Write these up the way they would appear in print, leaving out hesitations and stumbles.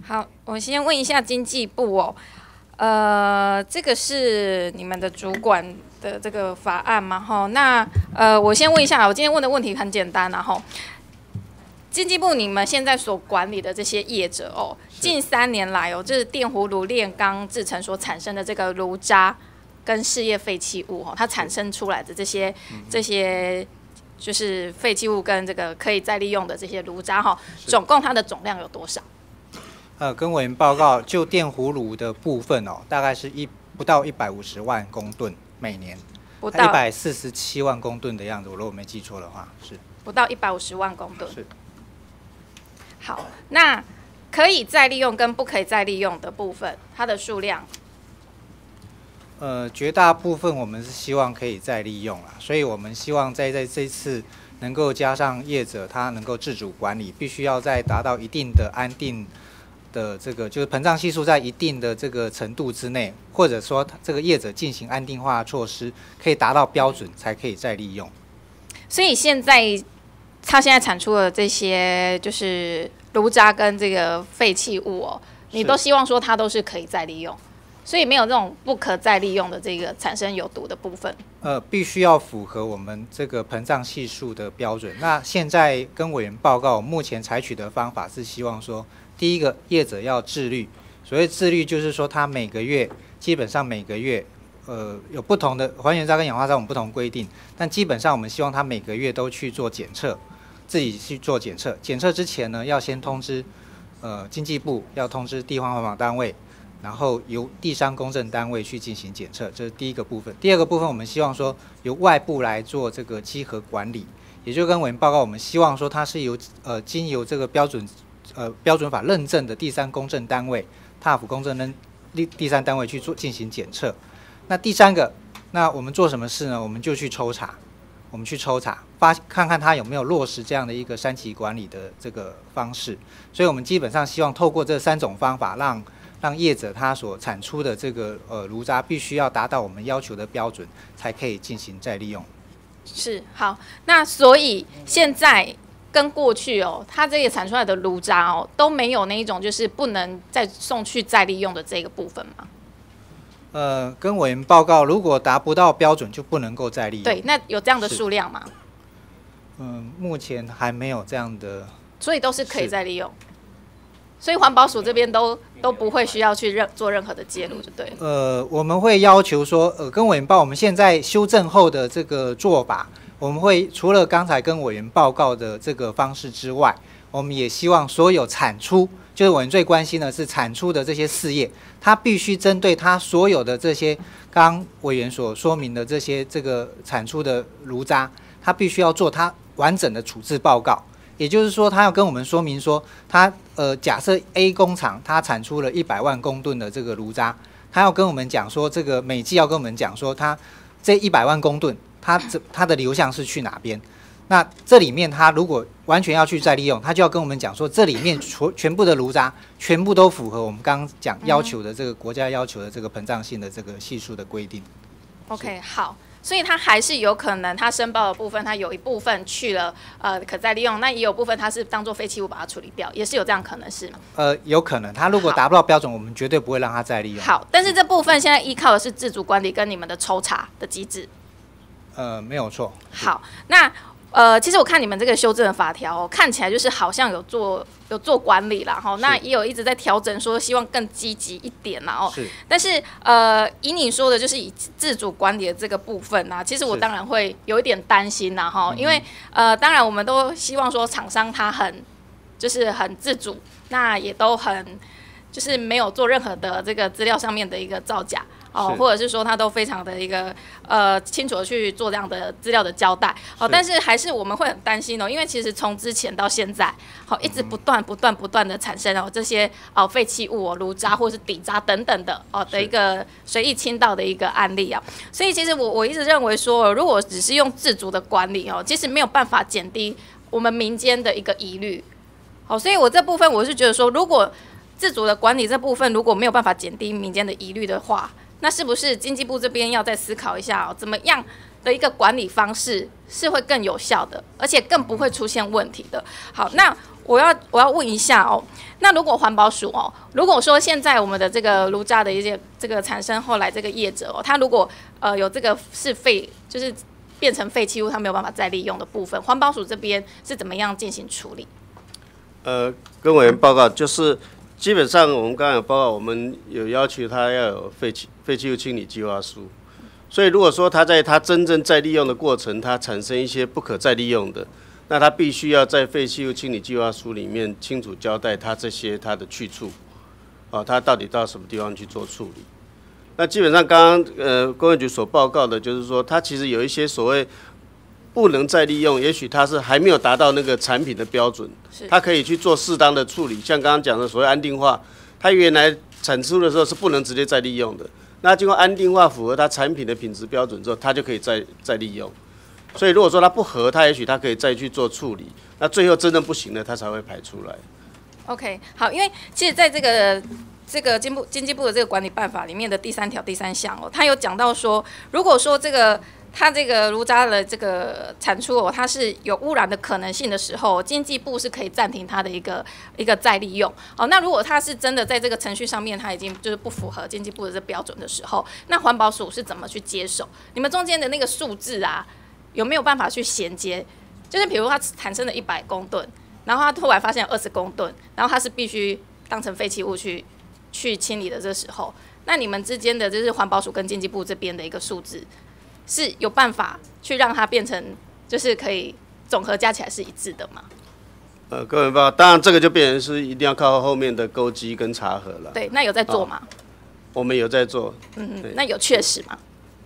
好，我先问一下经济部哦，这个是你们的主管的这个法案嘛？哈，那我先问一下，我今天问的问题很简单然后经济部你们现在所管理的这些业者哦，近3年来哦，就是电弧炉炼钢制成所产生的这个炉渣跟事业废弃物哦，它产生出来的这些就是废弃物跟这个可以再利用的这些炉渣哈，总共它的总量有多少？ 跟委员报告，就电弧炉的部分哦，大概是不到150万公吨每年， 不到 147万公吨的样子，如果我没记错的话，是不到150万公吨。 是。 好，那可以再利用跟不可以再利用的部分，它的数量？ 绝大部分我们是希望可以再利用啦，所以我们希望在这次能够加上业者他能够自主管理，必须要在达到一定的安定的这个就是膨胀系数在一定的这个程度之内，或者说这个业者进行安定化措施，可以达到标准才可以再利用。 所以现在它现在产出的这些就是炉渣跟这个废弃物哦，你都希望说它都是可以再利用，所以没有这种不可再利用的这个产生有毒的部分。 必须要符合我们这个膨胀系数的标准。那现在跟委员报告，目前采取的方法是希望说，第一个业者要自律，所谓自律就是说他基本上每个月有不同的还原渣跟氧化渣我们不同规定，但基本上我们希望他每个月都去做检测，自己去做检测。检测之前呢，要先通知经济部，要通知地方环保单位，然后由第三公证单位去进行检测，这是第一个部分。第二个部分，我们希望说由外部来做这个稽核管理，也就跟委员报告，我们希望说它是经由这个标准法认证的第三公证单位，踏府公证跟第三单位去进行检测。那第三个，那我们做什么事呢？我们就去抽查，看看它有没有落实这样的一个3级管理的这个方式。所以我们基本上希望透过这3种方法，让业者他所产出的这个炉渣必须要达到我们要求的标准，才可以进行再利用。 是，好，那所以现在跟过去哦，它这个产出来的炉渣哦都没有那一种就是不能再送去再利用的这个部分吗？ 跟委员报告，如果达不到标准就不能够再利用。 对，那有这样的数量吗？ 目前还没有这样的， 所以都是可以再利用。所以环保署这边都不会需要去做任何的介入，就对了。 我们会要求说，跟委员报，我们现在修正后的这个做法，我们会除了刚才跟委员报告的这个方式之外，我们也希望所有产出，就是委员最关心的是产出的这些事业，它必须针对它所有的这些刚委员所说明的这个产出的炉渣，它必须要做它完整的处置报告。也就是说，他要跟我们说明说，他假设 A 工厂它产出了100万公吨的这个炉渣，他要跟我们讲说，这个每季要跟我们讲说，他这100万公吨，它的流向是去哪边？那这里面他如果完全要去再利用，他就要跟我们讲说，这里面全部的炉渣全部都符合我们刚刚讲要求的这个国家要求的这个膨胀性的这个系数的规定。 OK， 好。所以它还是有可能，它申报的部分，它有一部分去了可再利用，那也有部分它是当做废弃物把它处理掉，也是有这样可能是吗？ 有可能，它如果达不到标准，我们绝对不会让它再利用。 好，但是这部分现在依靠的是自主管理跟你们的抽查的机制。 没有错。 好，那其实我看你们这个修正的法条看起来就是好像有做管理啦哈，那也有一直在调整，说希望更积极一点啦哦。但是以你说的，就是以自主管理的这个部分啊，其实我当然会有一点担心啦哈，因为当然我们都希望说厂商他很自主，那也都很就是没有做任何的这个资料上面的一个造假。或者是说他都非常的一个清楚的去做这样的资料的交代但是还是我们会很担心因为其实从之前到现在一直不断的产生这些废弃物炉渣或是底渣等等的的一个随意倾倒的一个案例所以其实我一直认为说，如果只是用自主的管理其实没有办法减低我们民间的一个疑虑所以我这部分我是觉得说，如果自主的管理这部分如果没有办法减低民间的疑虑的话， 那是不是经济部这边要再思考一下怎么样的一个管理方式是会更有效的，而且更不会出现问题的？好，那我要问一下那如果环保署如果说现在我们的这个炉渣的一些这个产生后来这个业者他如果有这个是废，就是变成废弃物，他没有办法再利用的部分，环保署这边是怎么样进行处理？ 跟委员报告，就是基本上我们刚刚有报告，我们有要求他要有废弃物清理计划书。所以如果说他在他真正再利用的过程，它产生一些不可再利用的，那他必须要在废弃物清理计划书里面清楚交代他的去处，他到底到什么地方去做处理。那基本上刚刚工业局所报告的就是说，它其实有一些所谓不能再利用，也许它是还没有达到那个产品的标准，它可以去做适当的处理。像刚刚讲的所谓安定化，它原来产出的时候是不能直接再利用的，那经过安定化符合它产品的品质标准之后，它就可以再利用。所以如果说它不合，它也许它可以再去做处理，那最后真正不行了，它才会排出来。 OK， 好，因为其实在这个经济部的这个管理办法里面的第3条第3项它有讲到说，如果说它这个炉渣的这个产出它是有污染的可能性的时候，经济部是可以暂停它的一个再利用。那如果它是真的在这个程序上面它已经就是不符合经济部的这标准的时候，那环保署是怎么去接手？你们中间的那个数字有没有办法去衔接？就是比如它产生了100公吨，然后它突然发现有20公吨，然后它是必须当成废弃物去清理的这时候，那你们之间的就是环保署跟经济部这边的一个数字，是有办法去让它变成就是可以总和加起来是一致的吗？ 各位报告，当然这个就变成是一定要靠后面的勾稽跟查核了。 对，那有在做吗？ 我们有在做。 那有确实吗？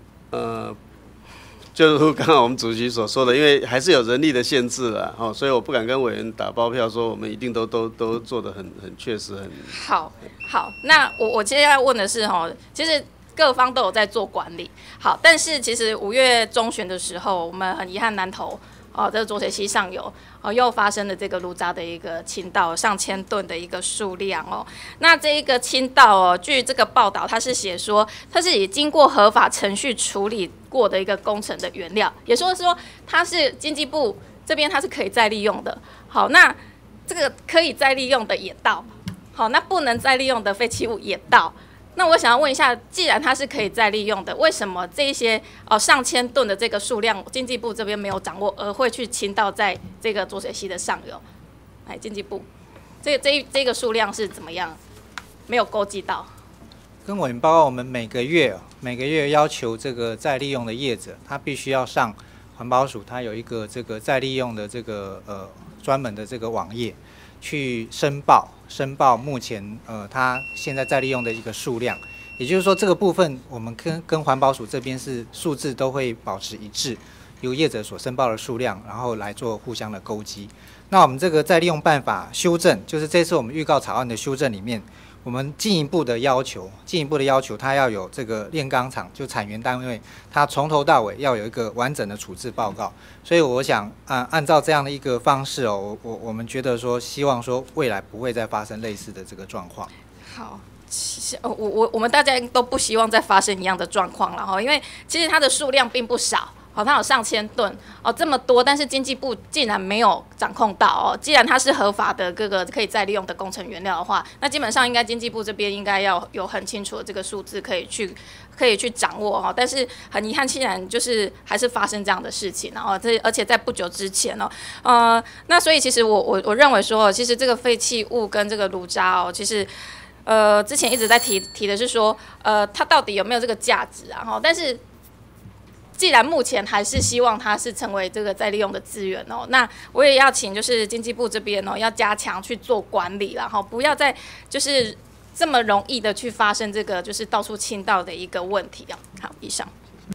就如刚刚我们主席所说的，因为还是有人力的限制啦，所以我不敢跟委员打包票说我们一定都做得很确实很好。那我接下来问的是其实各方都有在做管理，好，但是其实5月中旬的时候，我们很遗憾南投这个浊水溪上游又发生了这个炉渣的一个倾倒，上千吨的一个数量那这一个倾倒据这个报道，它是写说它是已经过合法程序处理过的一个工程的原料，也说它是经济部这边它是可以再利用的。好，那这个可以再利用的也到，好，那不能再利用的废弃物也到。那我想要问一下，既然它是可以再利用的，为什么这一些上千吨的这个数量，经济部这边没有掌握，而会去倾倒在这个浊水溪的上游？来，经济部，这个数量是怎么样？没有勾稽到？ 跟委员报告，我们每个月要求这个再利用的业者，他必须要上环保署，它有一个这个再利用的这个专门的这个网页去申报目前它现在再利用的一个数量。也就是说，这个部分我们跟环保署这边是数字都会保持一致，由业者所申报的数量，然后来做互相的勾稽。那我们这个再利用办法修正，就是这次我们预告草案的修正里面，我们进一步的要求，它要有这个炼钢厂就产源单位，它从头到尾要有一个完整的处置报告。所以我想按照这样的一个方式我们觉得说，希望说未来不会再发生类似的这个状况。 好。其实我们大家都不希望再发生一样的状况了因为其实它的数量并不少。它有上千吨这么多，但是经济部竟然没有掌控到既然它是合法的各个可以再利用的工程原料的话，那基本上应该经济部这边应该要有很清楚的这个数字可以去掌握但是很遗憾，竟然就是还是发生这样的事情而且在不久之前那所以其实我认为说，其实这个废弃物跟这个炉渣其实之前一直在提的是说它到底有没有这个价值但是既然目前还是希望它是成为这个再利用的资源那我也要请就是经济部这边要加强去做管理然后不要再就是这么容易的去发生这个就是到处倾倒的一个问题好，以上。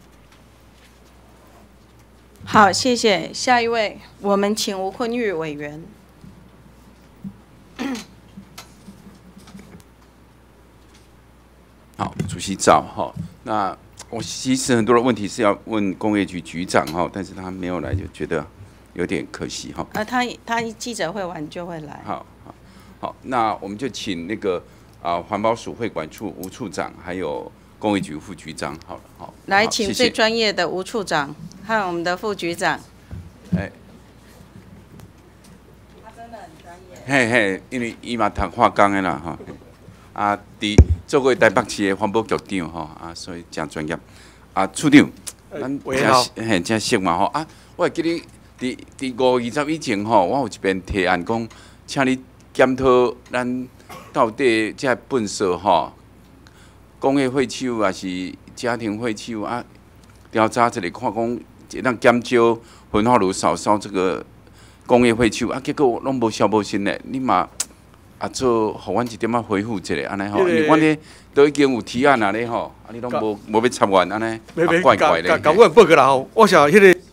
好，谢谢。下一位，我们请吴坤玉委员。 好，主席早那我其实很多的问题是要问工业局局长但是他没有来，就觉得有点可惜他记者会完就会来。 好，那我们就请那个环保署会管处吴处长，还有工业局副局长好了，好， 来， 好谢谢请最专业的吴处长和我们的副局长。 哎，嘿嘿，因为伊嘛读化工的啦吼，啊，做过台北市的环保局长吼，啊，所以真专业。啊，处长，咱真熟嘛吼，啊，我会记得伫5、20以前吼，我有一遍提案讲，请你检讨咱到底这粪扫吼，工业废弃物还是家庭废弃物啊，调查一下看讲，让减少焚化炉烧这个工业废弃物啊，结果拢无消无息嘞，你嘛啊做，互阮一点仔回复一下安尼吼，因为阮咧都已经有提案啊咧吼，啊你拢无要插完安尼，怪怪咧。 甲阮报告啦吼，我想迄个。